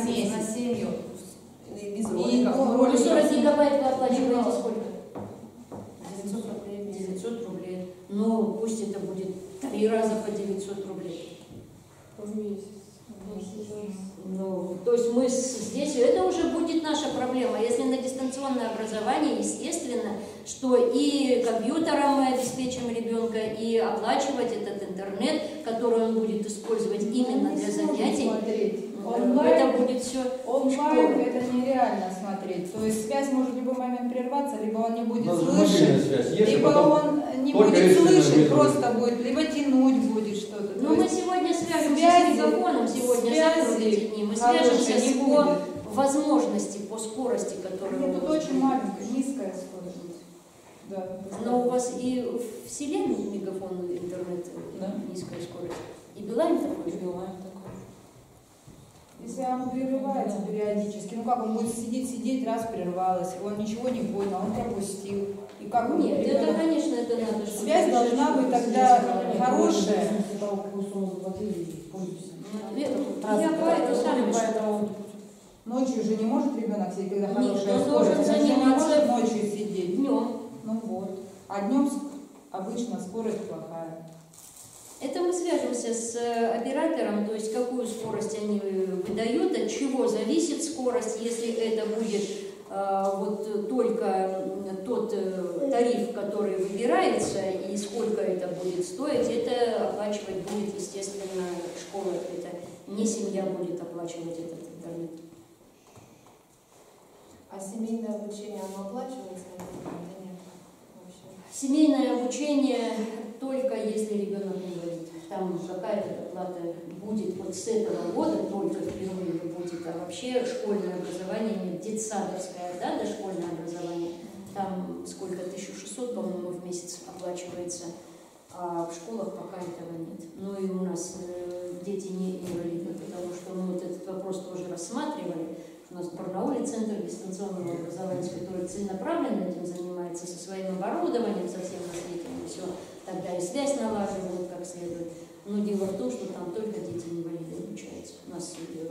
месяц, на семью. Без роликов. Ну, 40 гигабайт вы оплачиваете сколько? 900 рублей. 900 рублей. Ну, пусть это будет 3 раза по 900 рублей. В месяц. Ну, то есть мы здесь, это уже будет наша проблема. Если на дистанционное образование, естественно, что и компьютером мы обеспечим ребенка, и оплачивать этот интернет, который он будет использовать именно для занятий. Онлайн, это будет все онлайн это нереально смотреть. То есть связь может в любой момент прерваться, либо он не будет слышать, либо он не будет слышать, просто будет, либо тянуть будет что-то. Ну, мы сегодня свяжемся с мегафоном, завтра эти дни, мы свяжемся по возможности, по скорости, которую... Нет, тут очень маленькая, низкая скорость. Да, но у вас и в селе мегафон интернет, да, низкая скорость. И Билайн такой же? Билайн такой. Если оно прерывается периодически, ну как он будет сидеть, раз прервалось, он ничего не понял, он пропустил. И как он, нет, это, конечно, это надо. Связь должна быть тогда хорошая. Я поэтому ночью же не может ребенок сидеть, когда хорошая скорость. Он должен не заниматься может ночью сидеть. Днем. Ну вот. А днем обычно скорость плохая. Это мы свяжемся с оператором, то есть какую скорость они выдают, от чего зависит скорость, если это будет вот только тот тариф, который выбирается, и сколько это будет стоить, это оплачивать будет, естественно, школа. Это не семья будет оплачивать этот интернет. А семейное обучение, оно оплачивается? Нет, вообще. Семейное обучение только если ребенок инвалид. Там какая-то оплата будет вот с этого года, только впервые будет, а вообще школьное образование, детсадовское, да, дошкольное образование, там сколько, 1600, по-моему, в месяц оплачивается, а в школах пока этого нет. Ну и у нас дети не инвалиды, потому что мы вот этот вопрос тоже рассматривали. У нас в Барнауле центр дистанционного образования, который целенаправленно этим занимается, со своим оборудованием, со всем на свете, и все, тогда и связь налаживают как следует. Но дело в том, что там только дети-инвалиды обучаются. У нас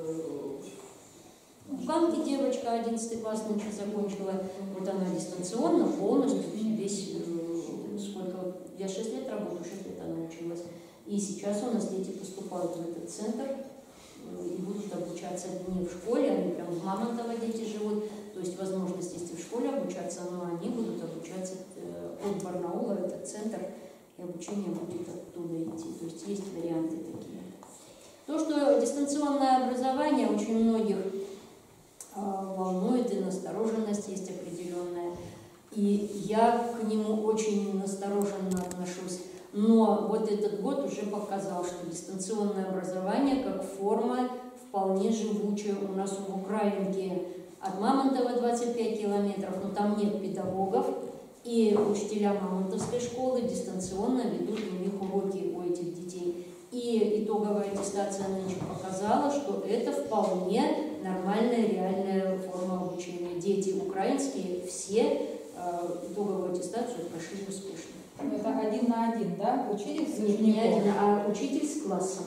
в Ганке девочка 11 класс нынче закончила, вот она дистанционно полностью весь, сколько, я 6 лет работаю, 6 лет она училась. И сейчас у нас дети поступают в этот центр и будут обучаться не в школе, они прям в Мамонтово дети живут, то есть возможность есть и в школе обучаться, но они будут обучаться от Барнаула, этот центр, и обучение будет оттуда идти, то есть есть варианты такие. То, что дистанционное образование очень многих волнует, и настороженность есть определенная, и я к нему очень настороженно отношусь. Но вот этот год уже показал, что дистанционное образование как форма вполне живучая. У нас в Украинке от Мамонтова 25 километров, но там нет педагогов, и учителя Мамонтовской школы дистанционно ведут у них уроки у этих детей. И итоговая аттестация нынче показала, что это вполне нормальная, реальная форма обучения. Дети украинские все итоговую аттестацию прошли успешно. Это 1 на 1, да? Учитель с Нет, не один, а учитель с классом.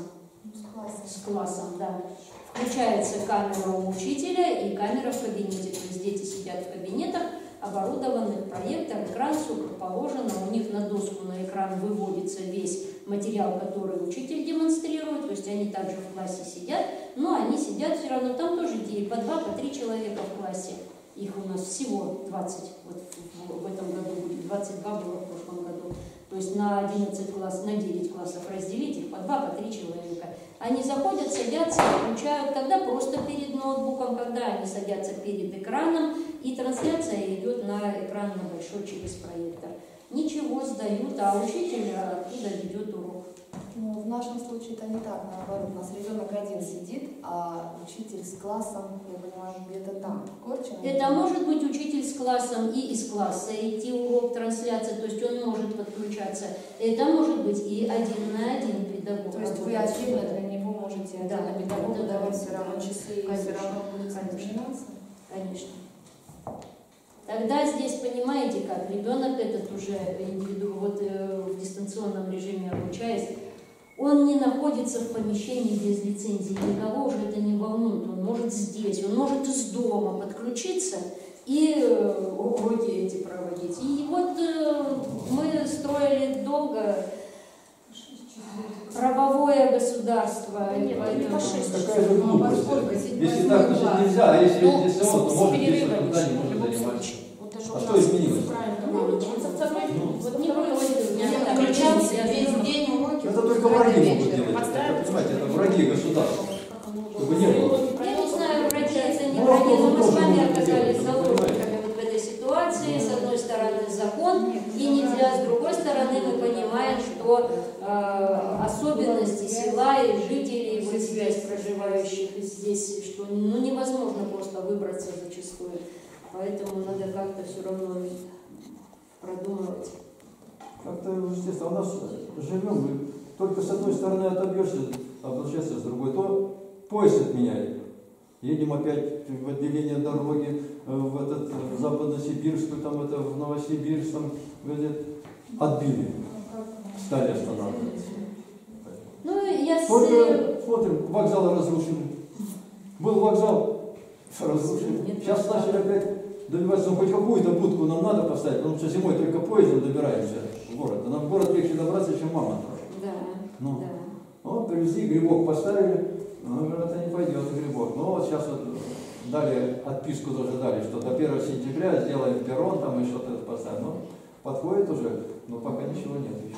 С классом, да. Включается камера у учителя и камера в кабинете. То есть дети сидят в кабинетах, оборудованных, проектор, экран, все как положено. У них на доску, на экран выводится весь материал, который учитель демонстрирует. То есть они также в классе сидят, но они сидят все равно. Там тоже по 2, по 3 человека в классе. Их у нас всего 20, вот в этом году будет 22, было в прошлом году. То есть на 11 классов, на 9 классов разделить их по 2, по 3 человека. Они заходят, садятся, включают, когда просто перед ноутбуком, когда они садятся перед экраном, и трансляция идет на экран на большой через проектор. Ничего сдают, а учитель оттуда ведет урок. Ну, в нашем случае это не так, наоборот. У нас ребенок один сидит, а учитель с классом, я понимаю, где-то там, в Корчино. Это может быть учитель с классом и из класса идти урок, трансляция, то есть он может подключаться. Это может быть и 1 на 1 педагог. То есть вы отдельно для него можете отдельно педагогу давать все равно часы, и все равно будет заниматься? Конечно. Тогда здесь, понимаете, как ребенок этот уже вот в дистанционном режиме обучаясь, он не находится в помещении без лицензии, никого уже это не волнует, он может здесь, он может из дома подключиться и уроки эти проводить. И вот мы строили долго правовое государство. Какая же глупость. Если так, значит нельзя, а если здесь то может, если туда не может заниматься. А что изменилось? Вот не включался весь день уроки. Это только враги могут делать. Понимаете, это враги государства. Чтобы не было. Я не знаю, враги это не враги, но мы с вами оказались заложниками вот в этой ситуации. С одной стороны закон, и нельзя, с другой стороны мы понимаем, что особенности села и жителей, вот здесь проживающих здесь, что невозможно просто выбраться зачастую. Поэтому надо как-то все равно продумывать. Как-то, естественно, у нас живем, и только с одной стороны отобьешься, обращаться с другой, то поезд отменяет. Едем опять в отделение дороги, в Западно-Сибирскую, там это в Новосибирск, там, отбили, стали останавливаться. Ну, я только смотрим, вокзал разрушены. Был вокзал, разрушен. Сейчас начали опять добиваться, хоть какую-то будку нам надо поставить, потому что зимой только поездом добираемся в город. А нам в город легче добраться, чем мама. Да, ну, да. Вот, привезли, грибок поставили, но это не пойдет, грибок. Но вот сейчас вот дали отписку тоже дали, что до 1 сентября сделаем перрон, там и что-то поставим. Но подходит уже, но пока ничего нет еще.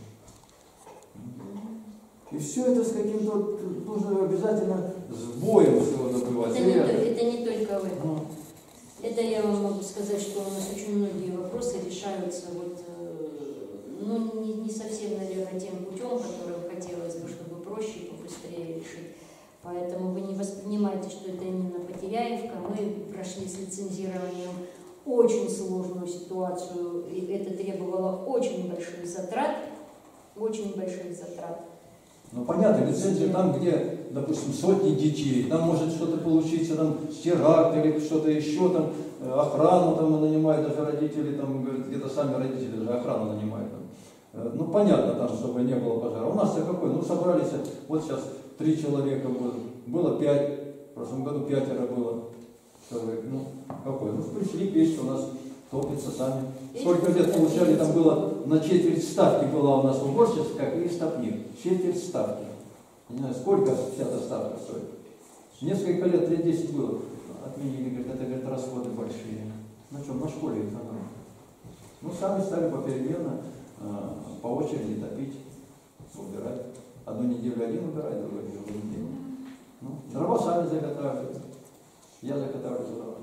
И все это с каким-то, нужно обязательно с боем всего добывать. Это не только в этом. Это я вам могу сказать, что у нас очень многие вопросы решаются вот, не совсем, наверное, тем путем, которым хотелось бы, чтобы проще и побыстрее решить. Поэтому вы не воспринимайте, что это именно Потеряевка. Мы прошли с лицензированием очень сложную ситуацию, и это требовало очень больших затрат, очень больших затрат. Ну понятно, лицензия там, где, допустим, сотни детей, там может что-то получиться, там теракт или что-то еще, там охрану там нанимают, даже родители, там где-то сами родители даже охрану нанимают. Там. Ну понятно, там, чтобы не было пожара. У нас-то какой? Ну собрались, вот сейчас 3 человека было 5, в прошлом году 5 было человек. Ну какой? Ну пришли печь, у нас топятся сами. Сколько лет получали, там было на четверть ставки была у нас уборщица, как и стопник. Четверть ставки. Не знаю, сколько вся эта ставка стоит. Несколько лет, лет 10 было. Отменили, говорят, это, говорят, расходы большие. На чем? На школе их надо. Ну, сами стали попеременно, по очереди топить, убирать. Одну неделю один убирает, другую неделю. Ну, дрова сами заготавливают. Я заготавливаю дрова.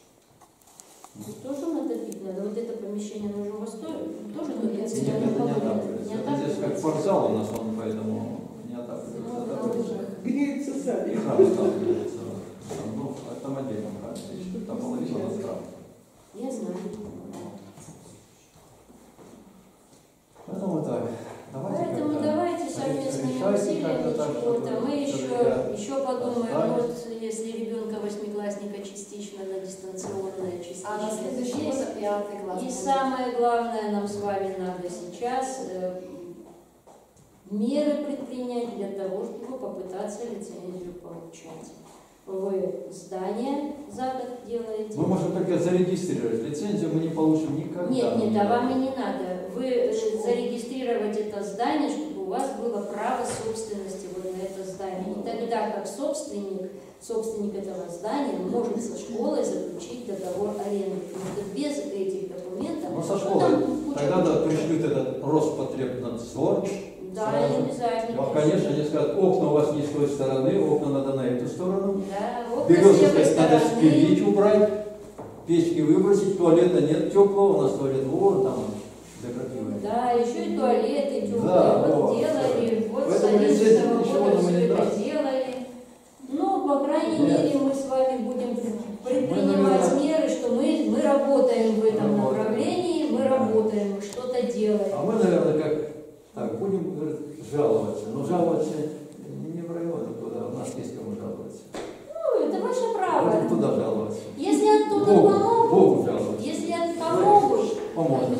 Тоже натопить надо. Вот это помещение на Живостое тоже не отапливается. Здесь как спортзал у нас, он поэтому не отапливается. Греется сами. И храм сталкивается. Ну, в этом отдельном храме. Там половина у нас храм. Я знаю. Поэтому так. Поэтому давайте совместными усилиями чего-то. Мы еще подумаем, вот если ребенка 8-классника частично на дистанционное, частично а на следующий год 5 класс. И самое главное, нам с вами надо сейчас меры предпринять для того, чтобы попытаться лицензию получать. Вы здание за год делаете. Мы можем только зарегистрировать. Лицензию мы не получим никогда. Нет, а вам и не надо. Вы зарегистрировать это здание, чтобы у вас было право собственности вот на это здание. И тогда как собственник этого здания может со школой заключить договор аренды. Потому что без этих документов... Ну, со школой. Тогда пришлют этот Роспотребнадзор. Да, не обязательно. Конечно, они скажут, окна у вас не с той стороны, окна надо на эту сторону. Да, окна Березы, с левой надо стороны. спилить, убрать, печки выбросить, туалета нет теплого, у нас туалет вон там декоративный. Да, еще и туалеты теплые. Да, вот делали, вот с поэтому 11 года мы все не это даст. делали. Но, по крайней мере, мы с вами будем предпринимать меры, что мы работаем в этом направлении, мы работаем, мы что-то делаем. А мы, наверное, так, будем, говорит, жаловаться. Но жаловаться не в районе, куда у нас есть кому жаловаться. Ну, это ваше право. Будем туда жаловаться. Если оттуда Богу помогут, жаловаться. если помогут, Поможет.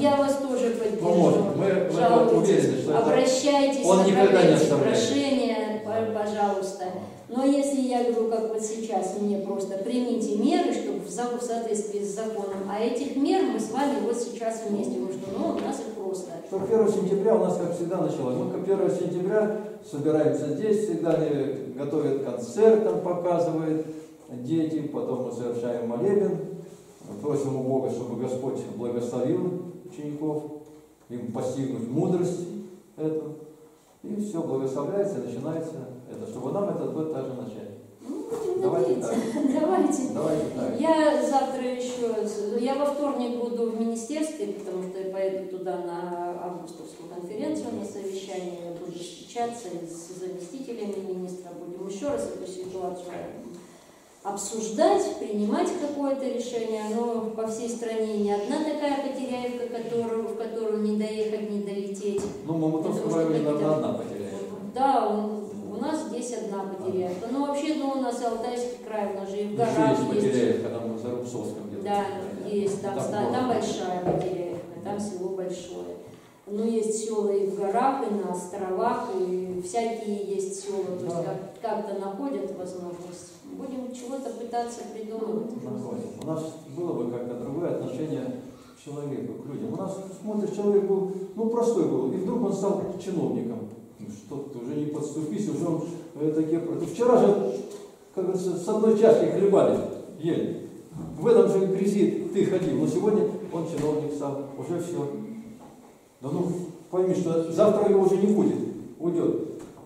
Я вас тоже поддержу. Поможем. Мы уверены, что обращайтесь, он никогда не оставляет. Прошение, пожалуйста. Но если я говорю, как вот сейчас, мне просто примите меры, чтобы в соответствии с законом, а этих мер мы с вами вот сейчас вместе, потому что у нас их просто. Что 1 сентября у нас, как всегда, началось. Мы 1 сентября собираемся здесь, всегда они готовят концерт, там показывают дети, потом мы совершаем молебен, просим у Бога, чтобы Господь благословил учеников, им постигнуть мудрость эту. И все благословляется, начинается это, чтобы нам этот год также начать. Давайте так. Давайте так. Я завтра я во вторник буду в министерстве, потому что я поеду туда на августовскую конференцию, на совещание, я буду встречаться с заместителями министра, будем еще раз эту ситуацию обсуждать, принимать какое-то решение, но по всей стране не одна такая Потеряевка, в которую не доехать, не долететь. Ну, Мамутовского района одна Потеряевка. Да, у нас здесь одна Потеряевка. Но вообще, у нас и Алтайский край, у нас же и в горах есть. Потеряевка, там за Рубцовском где-то. Да, есть, там большая Потеряевка, там село большое. Но есть села и в горах, и на островах, и всякие есть села. То есть как-то находят возможность. Будем чего-то пытаться придумывать. У нас было бы как-то другое отношение к человеку, к людям. У нас, смотришь, человек был, простой был, и вдруг он стал чиновником. Что ты уже не подступись, уже он такие... Вчера же, как говорится, с одной чашкой хлебали, ели. В этом же грязи ты ходил, но сегодня он чиновник стал, уже все. Да пойми, что завтра его уже не будет, уйдет.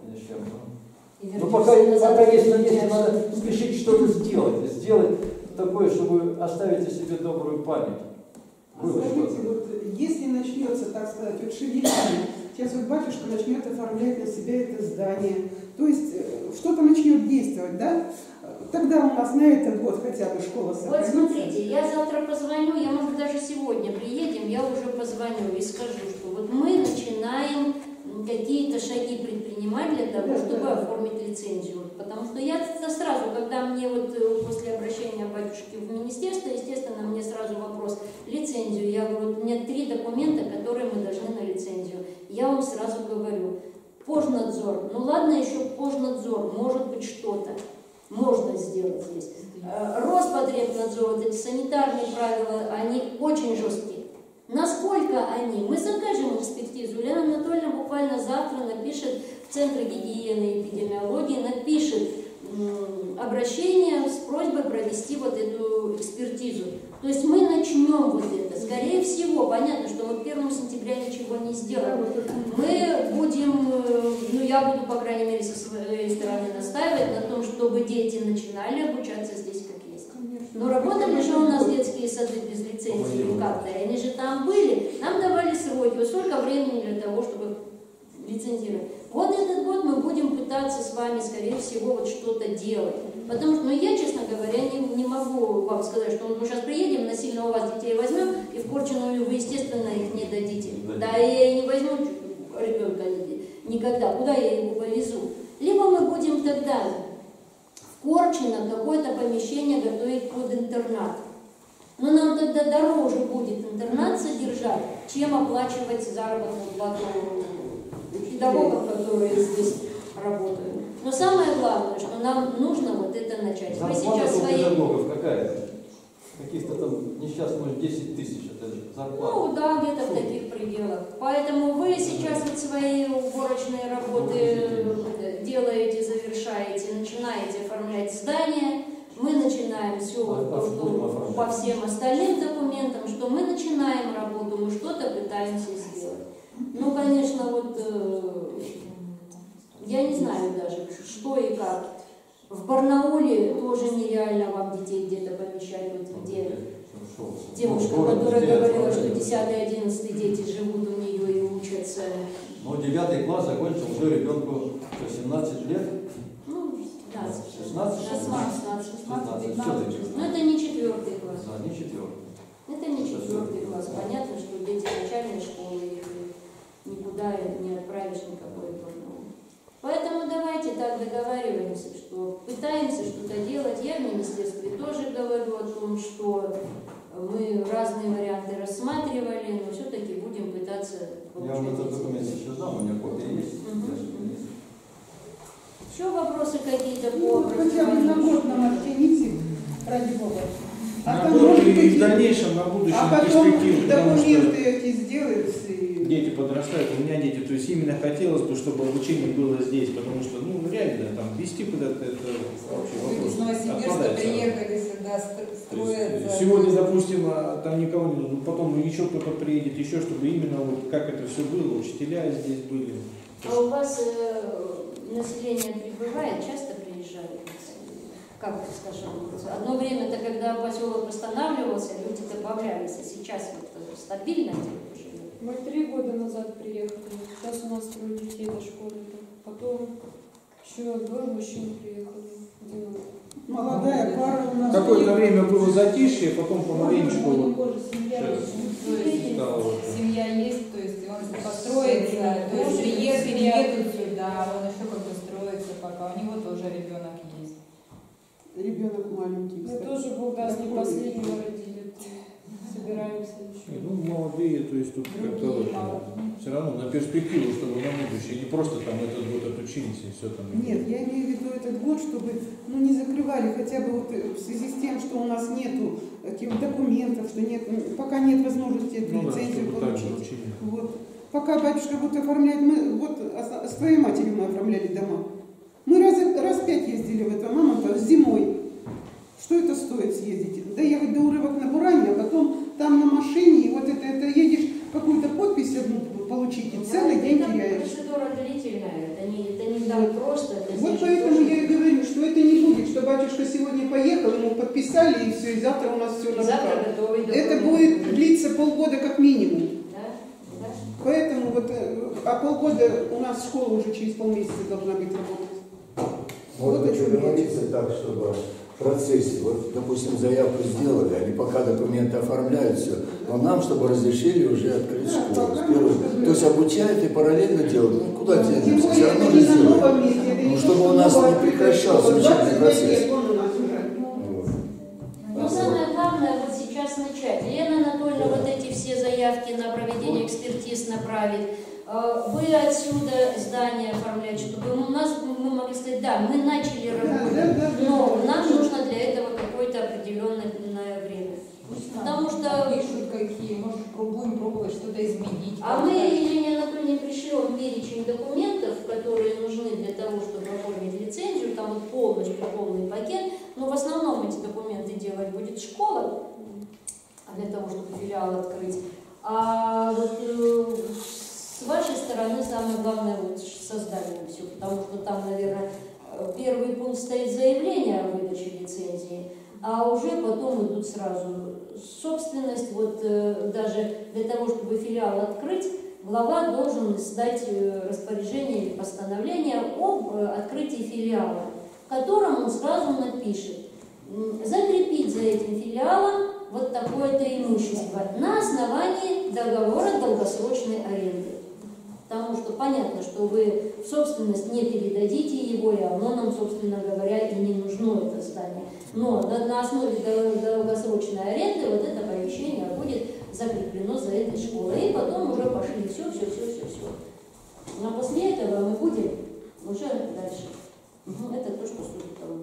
Но пока есть надежда, надо спешить что-то сделать такое, чтобы оставить о себе добрую память. Скажите, если начнется, так сказать, шевеление, сейчас батюшка начнет оформлять на себя это здание, то есть что-то начнет действовать, да? Тогда у нас на этот год хотя бы школа сохранится. Вот смотрите, я завтра позвоню, я, может, даже сегодня приедем, я уже позвоню и скажу, что вот мы начинаем какие-то шаги предпринимать для того, чтобы оформить лицензию. Потому что я сразу, когда мне после обращения батюшки в министерство, естественно, мне сразу вопрос лицензию. Я говорю, у меня 3 документа, которые мы должны на лицензию. Я вам сразу говорю, пожнадзор, ладно еще пожнадзор, может быть что-то можно сделать здесь. Роспотребнадзор, эти санитарные правила, они очень жесткие. Насколько они? Мы закажем экспертизу. Лена Анатольевна буквально завтра напишет в Центре гигиены и эпидемиологии, напишет обращение с просьбой провести эту экспертизу. То есть мы начнем это. Скорее всего, понятно, что мы к 1 сентября ничего не сделаем. Мы будем, я буду, по крайней мере, со своей стороны настаивать на том, чтобы дети начинали обучаться здесь как есть. Но работали же у нас детские сады без лицензии как-то, они же там были, нам давали сроки, сколько времени для того, чтобы лицензировать. Вот этот год мы будем пытаться с вами, скорее всего, что-то делать. Потому что, я, честно говоря, не могу вам сказать, что мы сейчас приедем, насильно у вас детей возьмем, и в Корчино вы, естественно, их не дадите. Да, я и не возьму ребенка никогда, куда я его повезу. Либо мы будем тогда в Корчино какое-то помещение готовить под интернат. Но нам тогда дороже будет интернат содержать, чем оплачивать заработную плату педагогов, которые здесь работают. Но самое главное, что нам нужно это начать. Зарплата у педагогов какая-то? Каких-то там несчастных 10 тысяч, это зарплата. Да, где-то в таких пределах. Поэтому вы сейчас свои уборочные работы делаете, завершаете, начинаете оформлять здание. Мы начинаем все по всем остальным документам, что мы начинаем работу, мы что-то пытаемся сделать. Конечно, я не знаю даже, что и как. В Барнауле тоже нереально вам детей где-то помещать, где девушка, которая говорила, что 10-11 дети живут у нее и учатся. 9 класс закончил уже ребенку 17 лет. 16? 15. Это не 4 класс. Да, не 4. Это не 4 класс. Понятно, что дети начальной школы их никуда не отправишь никакой Барнаул. Поэтому давайте так договариваемся, что пытаемся что-то делать. Я в министерстве тоже говорю о том, что Мы разные варианты рассматривали, но все-таки будем пытаться Я вам этот документ сейчас дам, у меня копия есть. Еще вопросы какие-то Ну, по хотя бы на год нам оттяните, ради Бога. На там, год может и быть, в дальнейшем, на будущем а потом перспективу, потому что документы эти сделаются. И... дети подрастают, у меня дети, то есть именно хотелось бы, чтобы обучение было здесь, потому что, ну, реально, там, вести куда-то, это вообще Люди вопрос из Новосибирска отпадает сразу. приехали сюда, То есть строятся. сегодня, допустим, там никого не, ну, потом еще кто-то приедет, еще, чтобы именно вот как это все было, учителя здесь были. А у вас население прибывает, часто приезжает? Как это, скажем, одно время-то, когда поселок восстанавливался, люди добавлялись, а сейчас вот стабильно живет? Мы 3 года назад приехали, сейчас у нас 3 детей до школы, потом еще 2 мужчин приехали. Молодая пара у нас. Какое-то время было затишье, потом помаленечку вот Семья есть, то есть он построится, то есть переедут сюда, он еще как бы строится пока, у него тоже ребенок есть. Ребенок маленький. Мы кстати. тоже, Бог даст, не последнего родили. Собираемся еще. ну, молодые, то есть тут как-то все равно на перспективу, чтобы на будущее, не просто там этот год отучились и все там. Нет, я имею в виду этот год, чтобы не закрывали хотя бы вот в связи с тем, что у нас нету этих документов, что нет, пока нет возможности эту лицензию получить. Вот. Пока батюшка будет оформлять, мы вот с твоей матерью мы оформляли дома. Мы раз 5 ездили в это, мама-то зимой. Что это стоит съездить? Доехать до Урывок на Буране, а потом там на машине, и вот это едешь, какую-то подпись одну получить, и целый день теряешь. Процедура длительная, это не так просто. Вот поэтому я и говорю, что это не будет, что батюшка сегодня поехал, ему подписали, и все, и завтра у нас все на руках. Это будет длиться полгода как минимум. Да? Поэтому вот, а полгода у нас школа уже через полмесяца должна быть работать. Можно Вот о чем договориться так, чтобы в процессе, вот, допустим, заявку сделали, они пока документы оформляют, все, но нам, чтобы разрешили уже открыть школу. То есть обучают и параллельно делают. Ну, куда денемся? Все равно же сделают. Ну, чтобы у нас не прекращался учебный процесс. Но самое главное вот сейчас начать. Лена Анатольевна вот эти все заявки на проведение экспертиз направит. Вы отсюда здание оформлять, чтобы мы могли сказать, да, мы начали работать, но нам нужно для этого какое-то определенное время. Потому что пишут какие, может будем пробовать что-то изменить. А мы Елене Анатольевне пришлем перечень документов, которые нужны для того, чтобы оформить лицензию, там вот полностью полный пакет, но в основном эти документы делать будет школа, для того, чтобы филиал открыть. А вот с вашей стороны самое главное вот создание все, потому что там, наверное, первый пункт стоит заявление о выдаче лицензии, а уже потом идут сразу собственность. Вот даже для того, чтобы филиал открыть, глава должен сдать распоряжение или постановление об открытии филиала, в котором он сразу напишет, закрепить за этим филиалом вот такое-то имущество на основании договора долгосрочной аренды. Потому что понятно, что вы в собственность не передадите его, и оно нам, собственно говоря, и не нужно, это здание. Но на основе долгосрочной аренды вот это помещение будет закреплено за этой школой. И потом уже пошли все. Но после этого мы будем уже дальше. Это то, что стоит того.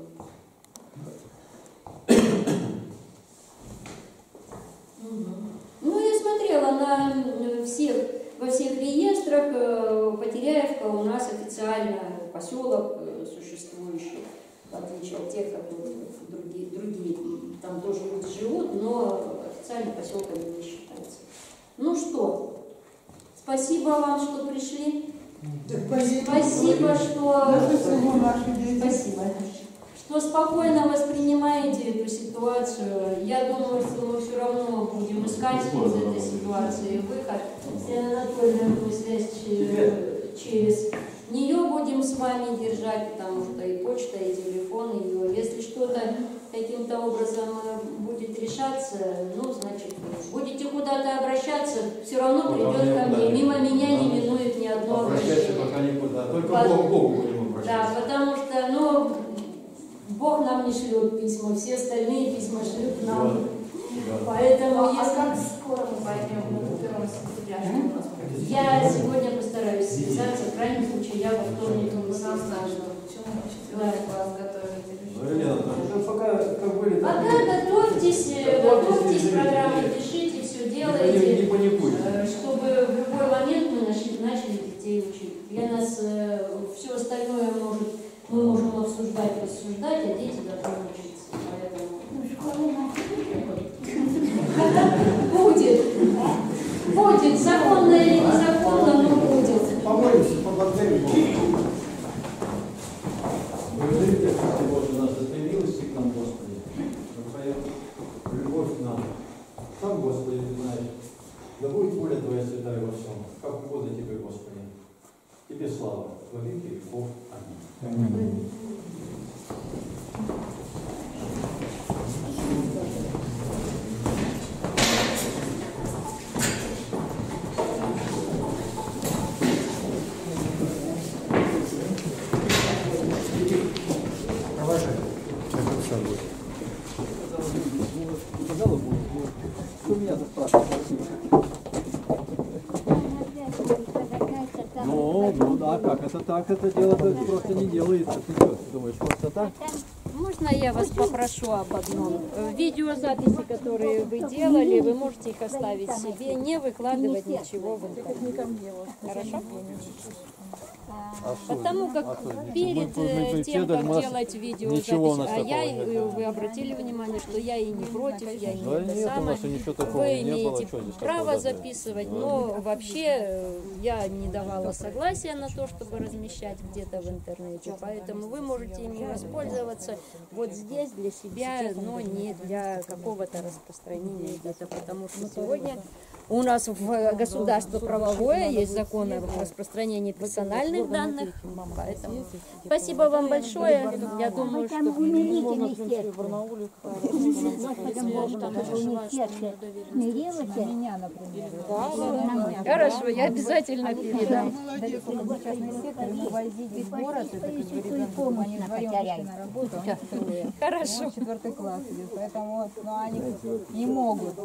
Ну, я смотрела во всех реестрах. Потеряевка у нас официально поселок существующий, в отличие от тех, как другие там тоже люди живут, но официально поселком не считается. Ну что, спасибо вам, что пришли. Спасибо, что... Спасибо. Что спокойно воспринимаете эту ситуацию. Я думаю, что мы все равно будем искать из этой ситуации выход. Анатольевна, связь через нее будем с вами держать, потому что и почта, и телефон ее. Если что-то каким-то образом будет решаться, ну, значит, будете куда-то обращаться, все равно придет ко мне. Мимо меня не минует ни одно обращение. Пока никуда, только Богу будем обращаться. Да, потому что, ну, Бог нам не шлет письма, все остальные письма шлют нам. Поэтому, А как скоро мы пойдем на 1 сентября, что у нас будет? я сегодня постараюсь связаться, в крайнем случае я во вторник Сам выйду. знаешь, что почему 4 класс готовить или что? Пока как были, Пока готовьтесь, программы пишите, все делайте, не паникуйте. чтобы в любой момент мы начали детей учить. Для нас все остальное мы можем обсуждать, рассуждать, а дети должны учиться. Поэтому будет, законно или незаконно, но будет. Помолимся, поблагодарим. Благодарите, Господи Боже, нас за милости к нам, Господи, за Твою любовь к нам. Сам, Господи, Ты знаешь, да будет воля Твоя святая во всем, как угодно Тебе, Господи. Тебе слава, во веки веков. Аминь. Ну да, как это так? Это дело просто не делается. Ты что, думаешь, просто так? Можно я вас попрошу об одном? Видеозаписи, которые вы делали, вы можете их оставить себе, не выкладывать ничего в интернет. Хорошо? Потому как перед тем, как делать видеозапись, вы обратили внимание, что я и не против, я и не самое. Вы имеете право записывать, но вообще я не давала согласия на то, чтобы размещать где-то в интернете, поэтому вы можете ими воспользоваться вот здесь для себя, но не для какого-то распространения где-то, потому что сегодня у нас в государстве правовое есть закон о распространении персональных данных, поэтому спасибо вам большое. Я думаю, что хорошо, я обязательно передам. Хорошо. 4 класс идет, поэтому они не могут.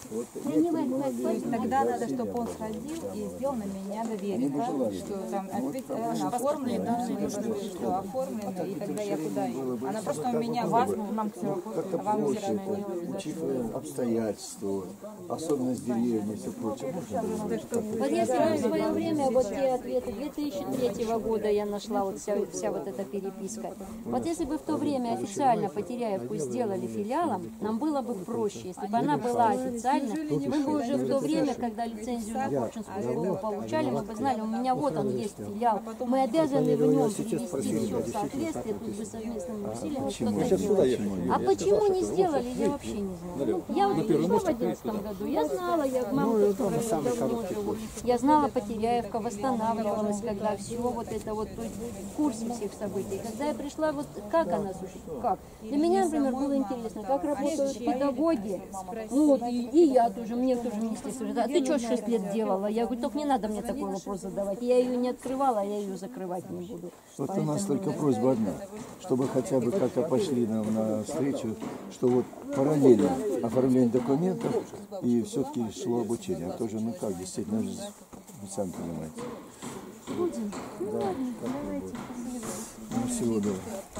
То есть тогда надо, чтобы он сходил и сделал на меня доверие, что там оформлено, что оформлено, и тогда я куда иду. Она просто у меня вас, нам ксерокопию, а вам все равно не обязательно. Учитывая обстоятельства, особенность деревни и все прочее. Вот если в свое время вот те ответы 2003 года я нашла вот вся вот эта переписка. Вот если бы в то время официально Потеряевку сделали филиалом, нам было бы проще. Если бы она была официально, мы бы уже в то время, когда лицензию на Корчинскую школу получали, мы бы знали, у меня вот он есть филиал. Мы обязаны в нем привести все в соответствие, тут бы совместными усилиями что-то делать. А почему не сделали, я вообще не знаю. Я вот пришла в 2011 году, я знала, я мама давно живу. Я знала, Потеряевка восстанавливалась, когда все вот это вот, то есть в курсе всех событий. Когда я пришла, вот как она существует, как? Для меня, например, было интересно, как работают педагоги. Ну вот, и я тоже, мне тоже министерство. А ты что 6 лет делала? Я говорю, только не надо мне такой вопрос задавать. Я ее не открывала, я ее закрывать не буду. Вот у нас только просьба одна, чтобы хотя бы как-то пошли нам на встречу, что вот параллельно оформление документов и все-таки шло обучение. А то же, ну как, действительно, вы сами понимаете. Будем. Ну Да, ладно, давайте. Ну, всего доброго.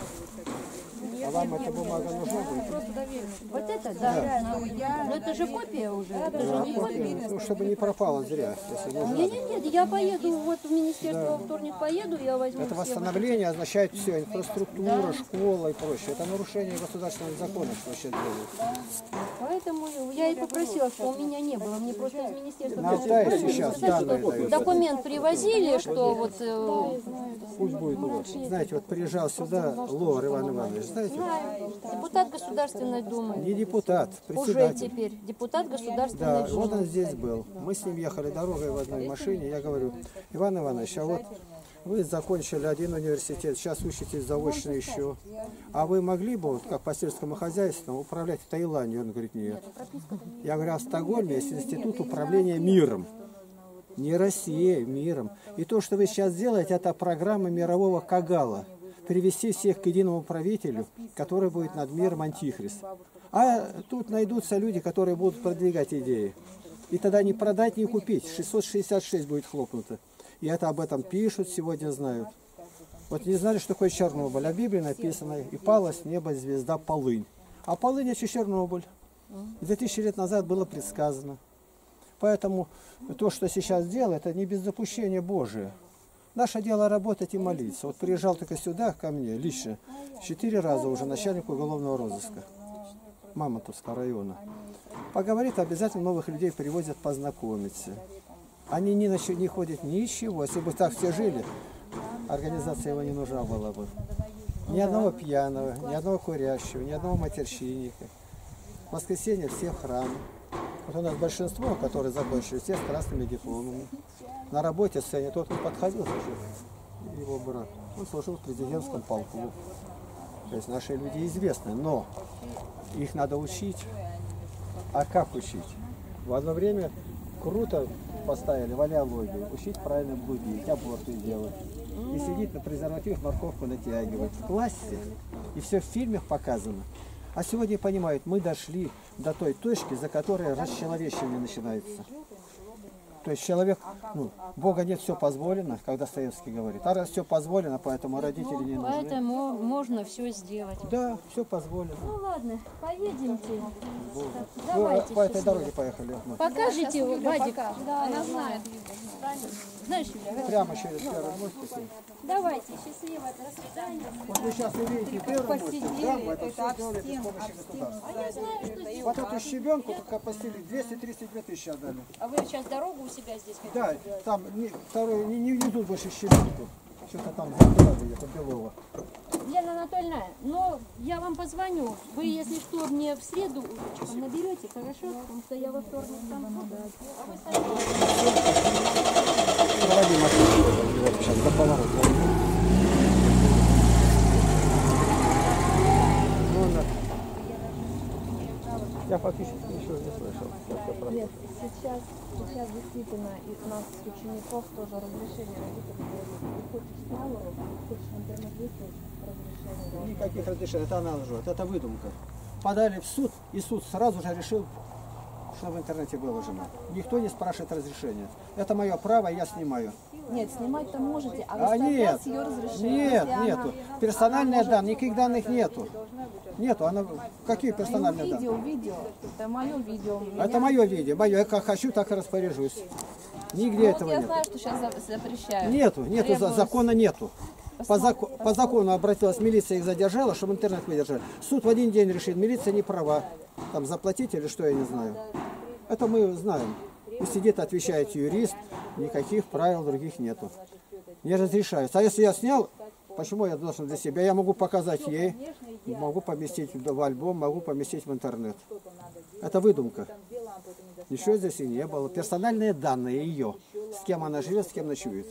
А вам эта бумага нужна будет? Вот это, да. Но это же копия уже. Это же не копия. Ну, чтобы не пропало зря, если нужна. Нет, я поеду, вот в министерство во вторник поеду, я возьму Это все восстановление означает все, инфраструктура, школа и прочее. Это нарушение государственных законов, что сейчас делают. Поэтому я и попросила, что у меня не было. Мне просто из министерства На Алтае сейчас данные дают. документ привозили, что вот... Пусть будет. Знаете, вот приезжал сюда Ловар Иван Иванович, знаете? Депутат Государственной Думы. Не депутат, Уже председатель. теперь депутат Государственной Да, Думы. вот он здесь был. Мы с ним ехали дорогой в одной машине. Я говорю, Иван Иванович, а вот вы закончили один университет, сейчас учитесь заочно еще. А вы могли бы, вот, как по сельскому хозяйству, управлять в Таиланде? Он говорит, нет. Я говорю, а в Стокгольме есть институт управления миром. Не Россией, миром. И то, что вы сейчас делаете, это программа мирового Кагала. привести всех к единому правителю, который будет над миром антихрист. А тут найдутся люди, которые будут продвигать идеи. И тогда не продать, не купить. 666 будет хлопнуто. И это об этом пишут, сегодня знают. Вот не знали, что такое Чернобыль. А в Библии написано: «И пала с неба звезда полынь». А полынь — это Чернобыль. 2000 лет назад было предсказано. Поэтому то, что сейчас делают, это не без допущения Божия. Наше дело работать и молиться. Вот приезжал только сюда, ко мне, лично, 4 раза уже начальник уголовного розыска Мамонтовского района. Поговорит, обязательно новых людей привозят познакомиться. Они ни на что не ходят, ничего. Если бы так все жили, организация его не нужна была бы. Ни одного пьяного, ни одного курящего, ни одного матерщинника. В воскресенье все в храме. Вот у нас большинство, которые закончили, все с красными дипломами. На работе ценят. Тот, кто подходил, его брат, он служил в президентском полку. То есть наши люди известны, но их надо учить. А как учить? В одно время круто поставили в алиологию, учить правильно блудить, аборты делать. И сидеть на презерватив, морковку натягивать. В классе. И все в фильмах показано. А сегодня понимают, мы дошли до той точки, за которой расчеловечивание начинается. То есть человек, Бога нет, все позволено, когда Достоевский говорит. А раз все позволено, поэтому родители не нужны. Поэтому можно все сделать. Да, все позволено. Ну ладно, поедемте. Давайте, по этой дороге поехали. Покажите, Вадик. Да, она знает. Знаешь, Юля, Прямо через первый мостик. давайте, счастливо, до свидания. Вот вы сейчас увидите первый мостик, да, мы это все сделали без помощи А государства. я знаю, что здесь. Вот эту щебенку только постелили, 232 тысячи отдали. А вы сейчас дорогу у себя здесь хотите Да, сделать? там второй, не ведут больше щебенку. Что-то там забрали где-то Белова. Лена Анатольевна, ну я вам позвоню. Вы, если что, мне в среду наберете, хорошо? Потому что я во вторник там буду. А вы сами... Проводи машину. Вот сейчас до поворота. Я фактически ничего не слышал. Нет, сейчас действительно у нас учеников тоже разрешение родителей дают. Хочешь снял урок, хочешь в интернет выставить, разрешение. Никаких разрешений, это она лжет, это выдумка. Подали в суд, и суд сразу же решил, что в интернете выложено. Никто не спрашивает разрешения. Это мое право, я снимаю. Нет, снимать-то можете, а А выставлять нет, с ее разрешения. нет, нету. Персональные данные, никаких данных нету. Нету, она, какие персональные данные? Видео. Это мое видео. Это мое видео, мое, я как хочу, так и распоряжусь. Нигде этого Я нет. знаю, что сейчас запрещают. Нету, Требуют. закона нету. По закону обратилась милиция, их задержала, чтобы интернет выдержали. Суд в один день решит, милиция не права. Там заплатить или что, я не знаю. Это мы знаем. И сидит, отвечает юрист, никаких правил других нету. Не разрешается. А если я снял, почему я должен для себя? Я могу показать ей, могу поместить в альбом, могу поместить в интернет. Это выдумка. Ничего здесь и не было. Персональные данные ее. С кем она живет, с кем ночует.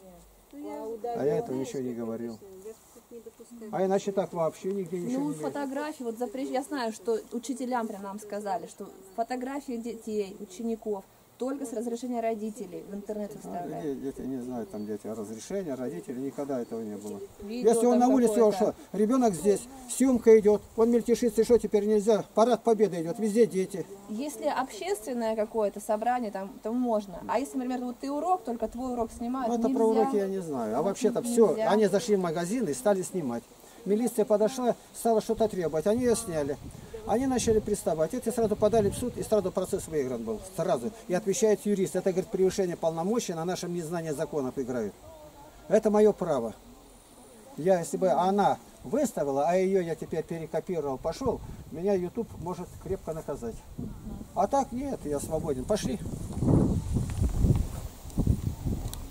А я этого ничего не говорил. А иначе так вообще нигде ничего не Фотографии, вот я знаю, что учителям прям нам сказали, что фотографии детей, учеников только с разрешения родителей в интернет выставляют. Дети не знают, там дети разрешения, родители, никогда этого не было. Видео Если он на там улице, он какое-то. что, ребенок здесь, съемка идет, он мельтешится, и что теперь нельзя? Парад Победы идет, везде дети. Если общественное какое-то собрание, там, то можно. А если, например, вот ты урок, только твой урок снимают, Ну, это нельзя. про уроки я не знаю. А вообще-то все, Нельзя. они зашли в магазин и стали снимать. Милиция подошла, стала что-то требовать, они ее сняли. Они начали приставать. Эти сразу подали в суд, и сразу процесс выигран был. Сразу. И отвечает юрист. Это, говорит, превышение полномочий, на нашем незнании законов играют. Это мое право. Я, если бы она выставила, а ее я теперь перекопировал, пошел, меня YouTube может крепко наказать. А так нет, я свободен. Пошли.